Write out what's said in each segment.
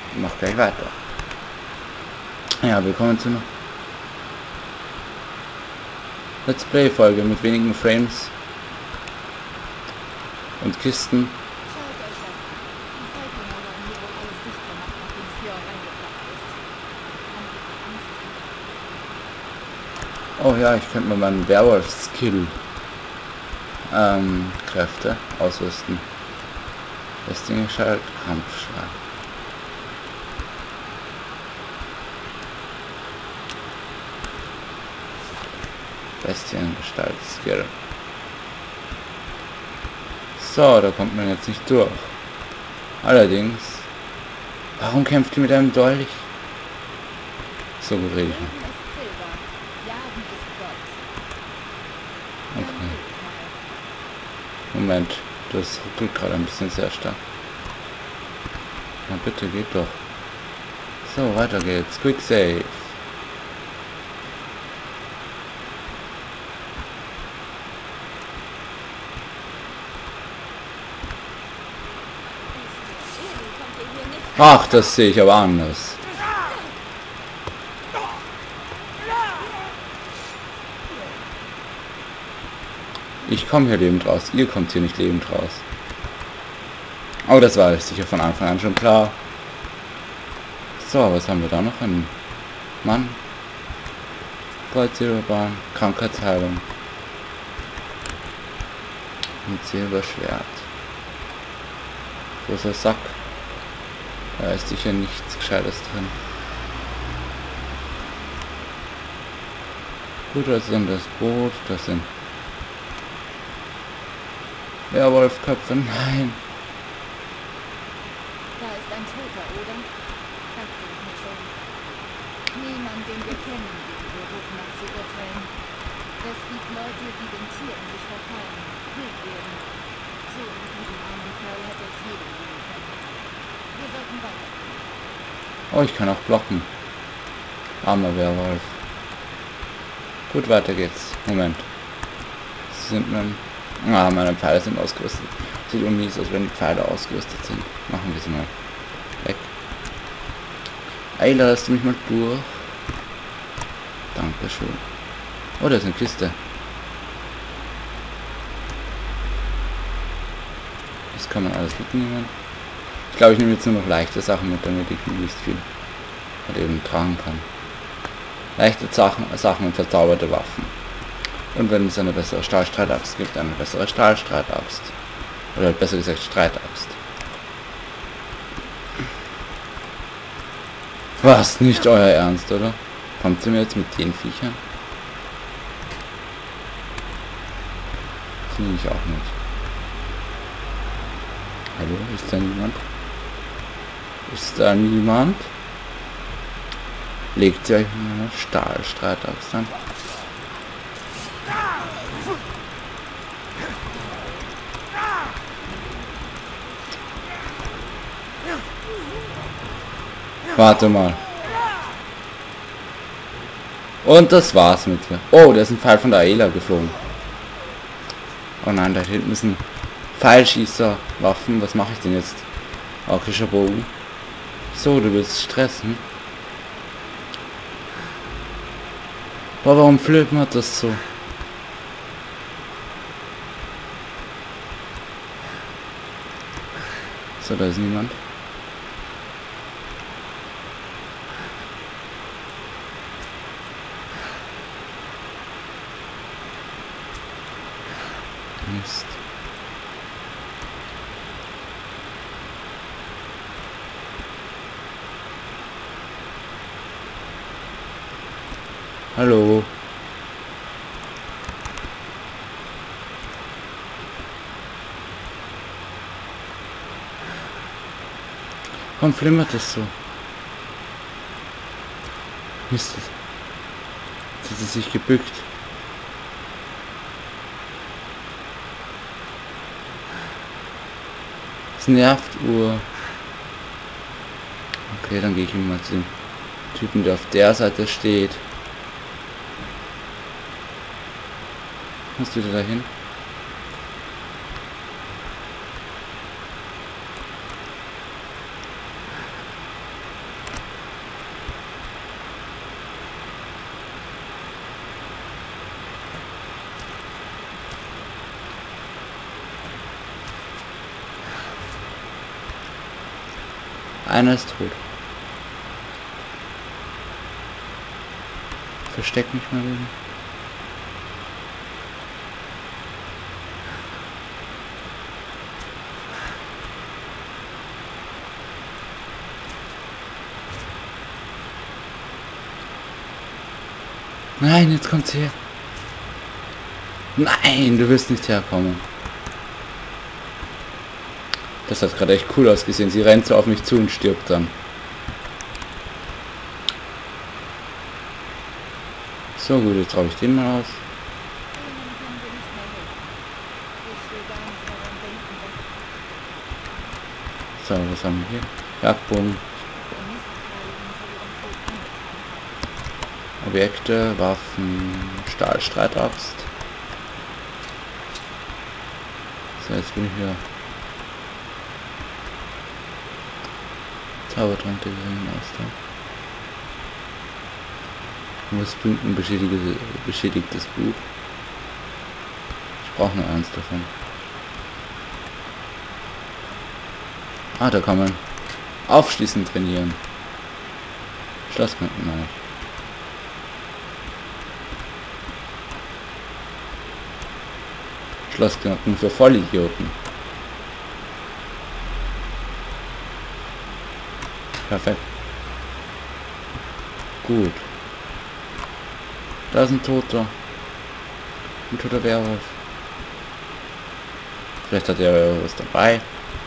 und mach gleich weiter. Ja, willkommen zu einer Let's Play Folge mit wenigen Frames und Kisten. Oh ja, ich könnte mal meinen Werwolf-Skill Kräfte ausrüsten. Bestiengestalt, Kampfschlag. Bestiengestalt, Skill. So, da kommt man jetzt nicht durch. Allerdings, warum kämpft ihr mit einem Dolch? So gut rede ich nicht. Okay. Moment, das ruckelt gerade ein bisschen sehr stark. Na bitte, geht doch. So, weiter geht's. Quick Save. Ach, das sehe ich aber anders. Ich komme hier lebend raus. Ihr kommt hier nicht lebend raus. Oh, das war sicher von Anfang an schon klar. So, was haben wir da noch? Ein Mann. Goldsilberbahn. Krankheitsheilung. Ein Silberschwert. Großer Sack. Da ist sicher nichts Gescheites drin. Gut, das ist dann das Boot. Das sind Werwolfköpfe. Nein. Da ist ein Toter, oder? Dachte ich mir schon. Niemand, den wir kennen, würde Geruch nach zu urteilen. Es gibt Leute, die den Tieren sich verfallen, wild werden. So wie diesen armen Kerl hätte es jeder geben können. Wir sollten weitergehen. Oh, ich kann auch blocken. Armer Werwolf. Gut, weiter geht's. Moment. Sind meine Pfeile sind ausgerüstet. Sieht irgendwie so aus, wenn die Pfeile ausgerüstet sind. Machen wir sie mal weg. Ey, lass mich mal durch. Dankeschön. Oh, da ist eine Kiste. Das kann man alles mitnehmen. Ich glaube, ich nehme jetzt nur noch leichte Sachen mit, damit ich möglichst viel halt eben tragen kann. Leichte Sachen und verzauberte Waffen. Und wenn es eine bessere Stahlstreitaxt gibt, eine bessere Stahlstreitaxt. Oder besser gesagt Streitaxt. Was? Nicht euer Ernst, oder? Kommt ihr mir jetzt mit den Viechern? Das nehme ich auch nicht. Hallo? Ist da niemand? Ist da niemand? Legt ihr euch eine Stahlstreitaxt an? Warte mal. Und das war's mit dir. Oh, da ist ein Pfeil von der Aela geflogen. Oh nein, da hinten ist ein Pfeilschießer-Waffen. Was mache ich denn jetzt? Orkischer Bogen. So, du willst stressen. Boah, warum flippert das so? So, da ist niemand. Mist. Hallo. Warum flimmert es so? Mist. Jetzt hat es sich gebückt. Es nervt Uhr. Okay, dann gehe ich mal zu dem Typen, der auf der Seite steht. Musst du wieder dahin? Einer ist tot. Versteck mich mal wieder. Nein, jetzt kommt's her. Nein, du wirst nicht herkommen. Das hat gerade echt cool ausgesehen. Sie rennt so auf mich zu und stirbt dann. So gut, jetzt traue ich den mal aus. Ihnen können wir nicht mehr helfen. Ich will gar nicht daran denken, dass So, was haben wir hier? Jagdbogen, der Mistral uns ihren Tod angetan hat. Objekte, Waffen, Stahlstreitaxt. So, jetzt bin ich wieder. Zaubertrank der Meister. Was bringt ein beschädigtes Buch? Ich brauche nur eins davon. Ah, da kann man aufschließen trainieren. Schlossknoten meine ich. Schlossknoten für Vollidioten. Perfekt. Gut. Da ist ein Toter. Ein toter Werwolf. Vielleicht hat er was dabei.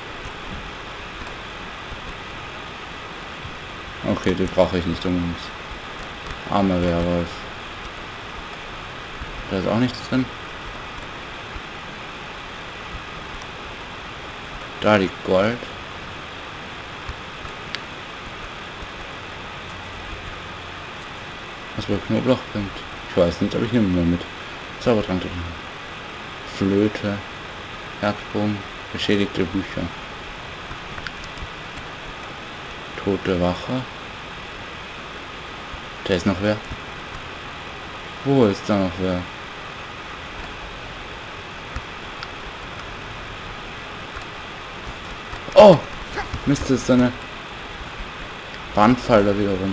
Okay, den brauche ich nicht unbedingt. Armer Werwolf. Da ist auch nichts drin. Da liegt Gold. Was wohl Knoblauch bringt. Ich weiß nicht, aber ich nehme mal mit. Zaubertrank drin. Flöte. Jagdbogen. Beschädigte Bücher. Tote Wache. Da ist noch wer. Wo ist da noch wer? Oh! Mist, das ist so eine Bandfall da wiederum.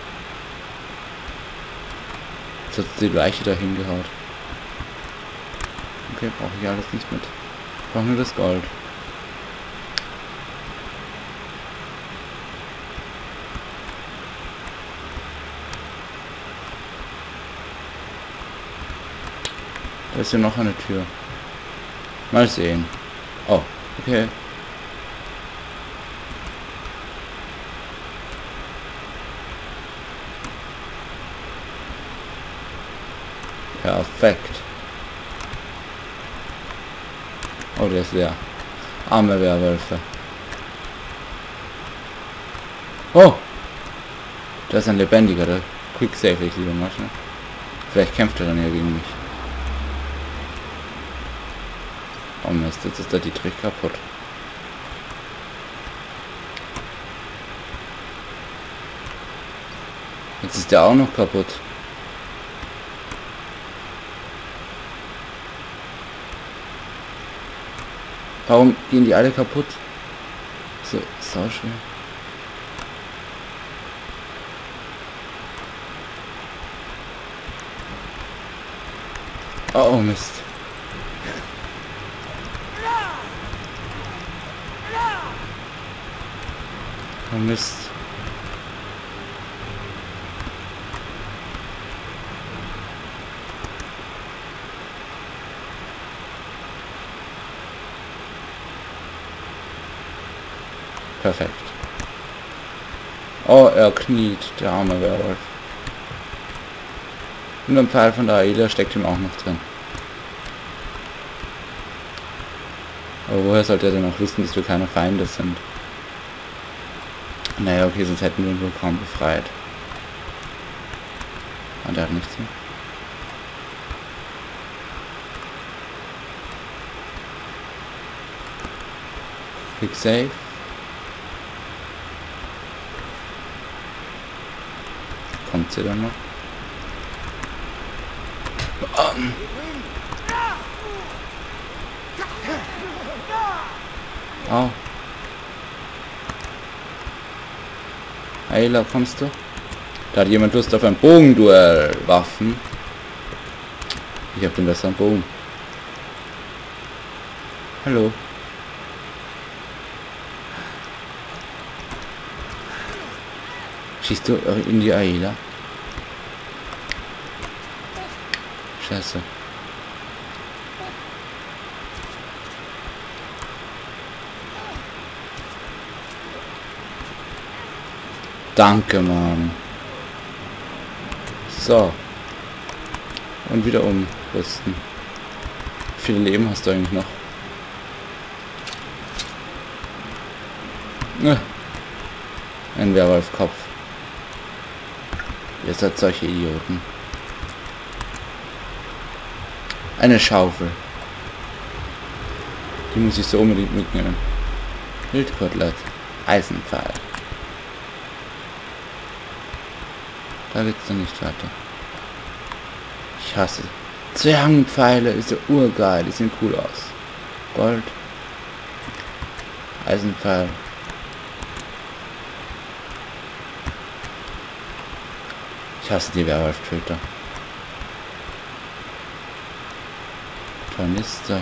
Jetzt hat die Leiche dahin gehaut. Okay, brauche ich alles nicht mit. Ich brauche nur das Gold. Da ist ja noch eine Tür. Mal sehen. Oh, okay. Perfekt. Oh, der ist leer. Arme Werwölfe. Oh! Da ist ein lebendiger, der Quick Save ich lieber mal schnell. Vielleicht kämpft er dann ja gegen mich. Oh Mist, jetzt ist der Dietrich kaputt. Jetzt ist der auch noch kaputt. Warum gehen die alle kaputt? So, sau schwer. Oh, Mist. Oh Mist. Perfekt. Oh, er kniet, der arme Werwolf. Und ein Pfeil von der Aida steckt ihm auch noch drin. Aber woher sollte er denn auch wissen, dass wir keine Feinde sind? Naja, okay, sonst hätten wir ihn wohl kaum befreit. Und er hat nichts mehr. Quick Save. Kommt sie dann noch? Oh. Ayla, kommst du? Da hat jemand Lust auf ein Bogenduell. Waffen. Ich habe den besseren Bogen. Hallo. Schießt du in die Ayla? Scheiße. Danke, Mann. So. Und wieder umrüsten. Wie viele Leben hast du eigentlich noch? Ein Werwolfkopf. Ihr seid solche Idioten. Eine Schaufel. Die muss ich so unbedingt mitnehmen. Wildkotelett. Eisenpfeil. Da geht's dann nicht weiter. Ich hasse. Zwergenpfeile ist ja urgeil. Die sehen cool aus. Gold. Eisenpfeil. Ich hasse die Werwolf-Töter. Tornister.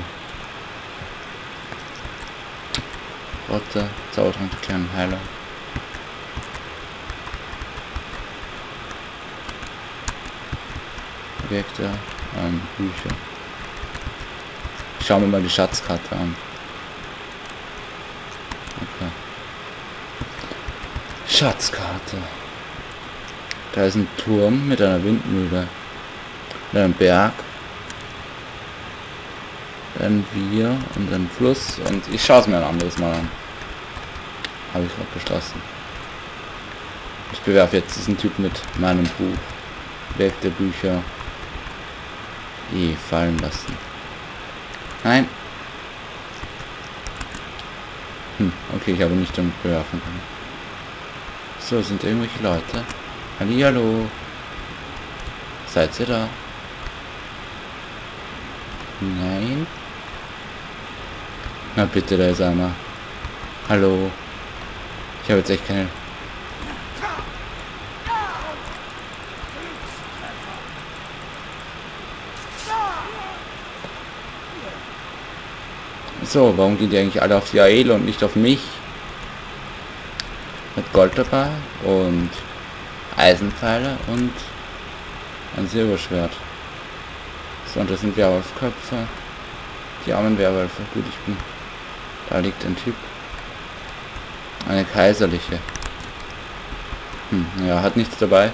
Rotte. Zaubertrank der kleinen Heiler. Objekte. Bücher. Ich schaue mir mal die Schatzkarte an. Okay. Schatzkarte. Da ist ein Turm mit einer Windmühle. Und einem Berg. Dann wir und ein Fluss. Und ich schaue es mir ein anderes Mal an. Habe ich gerade beschlossen. Ich bewerfe jetzt diesen Typ mit meinem Buch. Werk der Bücher. Fallen lassen. Nein. Okay, ich habe nicht damit bewerfen können. So, sind irgendwelche Leute. Hallihallo. Seid ihr da? Nein. Na bitte, da ist einer. Hallo. Ich habe jetzt echt keine... So, warum gehen die eigentlich alle auf die Ayla und nicht auf mich? Mit Gold dabei und Eisenpfeile und ein Silberschwert. So, und das sind Werwolfköpfe. Die armen Werwölfe. Gut, ich bin... Da liegt ein Typ. Eine kaiserliche. Ja, hat nichts dabei.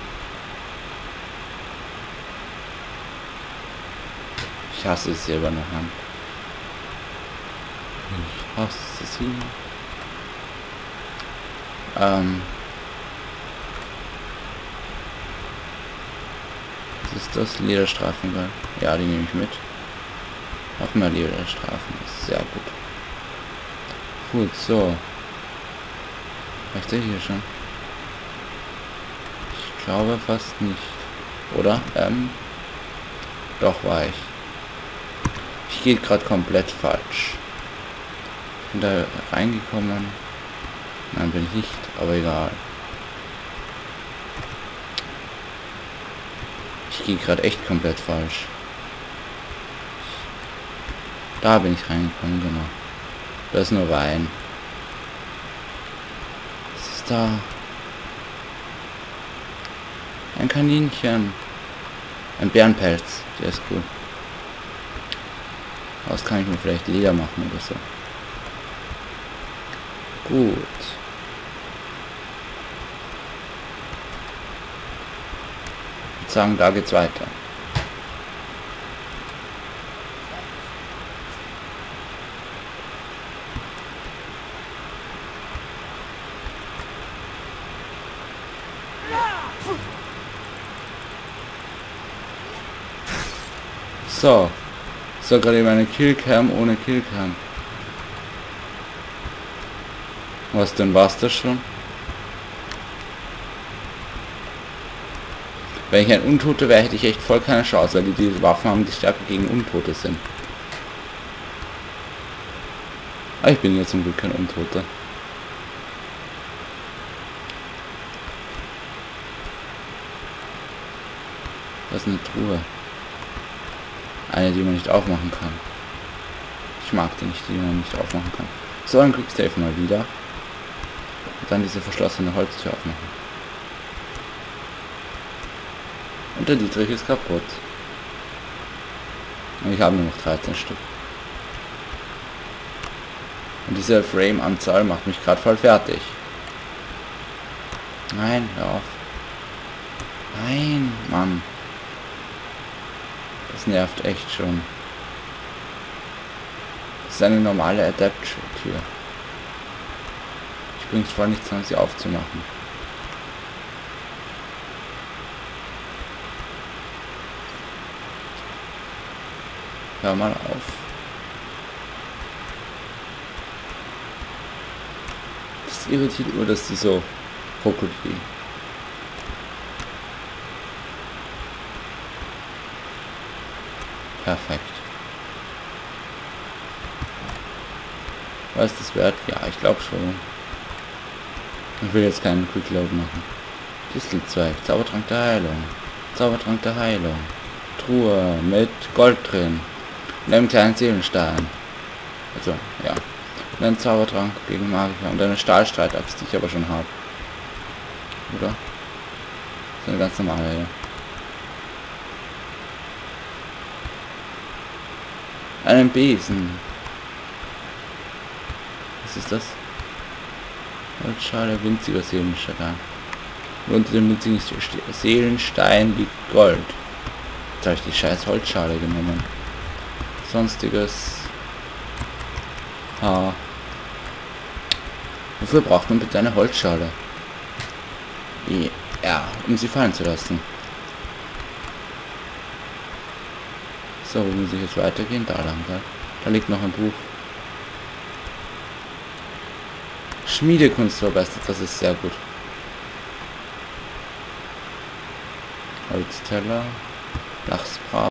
Ich hasse es silberne Hand. Ich hasse sie. Was ist das? Lederstreifen, geil. Ja, die nehme ich mit. Noch mehr Lederstreifen. Sehr gut. Gut, so. War ich da hier schon? Ich glaube fast nicht. Oder? Doch, war ich. Ich gehe gerade komplett falsch. Ich bin da reingekommen. Nein, bin ich nicht, aber egal. Ich gehe gerade echt komplett falsch. Da bin ich reingekommen, genau. Da ist nur Wein. Was ist da? Ein Kaninchen. Ein Bärenpelz. Der ist cool. Aus kann ich mir vielleicht Leder machen oder so. Gut. Ich würde sagen, da geht's weiter. So. So, gerade eben eine Killcam ohne Killcam. Was denn, war's das schon? Wenn ich ein Untoter wäre, hätte ich echt voll keine Chance, weil die diese Waffen haben, die stärker gegen Untote sind. Aber ich bin jetzt zum Glück kein Untoter. Das ist eine Truhe. Eine, die man nicht aufmachen kann. Ich mag die nicht, die man nicht aufmachen kann. So, ein Quicksave mal wieder. Und dann diese verschlossene Holztür aufmachen. Und der Dietrich ist kaputt. Und ich habe nur noch 13 Stück. Und diese Frame-Anzahl macht mich gerade voll fertig. Nein, hör auf. Nein, Mann. Das nervt echt schon. Das ist eine normale Adapt-Tür. Ich bring's voll nichts an, sie aufzumachen. Hör mal auf. Das irritiert nur, dass die so ruckelt wie. Perfekt. Was ist das wert? Ja, ich glaube schon. Ich will jetzt keinen Quickload machen. Distelzweig, Zaubertrank der Heilung. Zaubertrank der Heilung. Truhe mit Gold drin. Und einem kleinen Seelenstein. Also, ja. Und ein Zaubertrank gegen Magier. Und eine Stahlstreitaxt, die ich aber schon habe. Oder? So eine ganz normale, ja. Einen Besen. Was ist das? Holzschale, winziger Seelenstein. Und unter dem winzigen Seelenstein liegt Gold. Jetzt habe ich die scheiß Holzschale genommen. Sonstiges. Wofür braucht man bitte eine Holzschale? Ja, um sie fallen zu lassen. So, wo muss ich jetzt weitergehen? Da lang, gell? Da liegt noch ein Buch. Schmiedekunst verbessert, das ist sehr gut. Holzteller, Lachsbraten.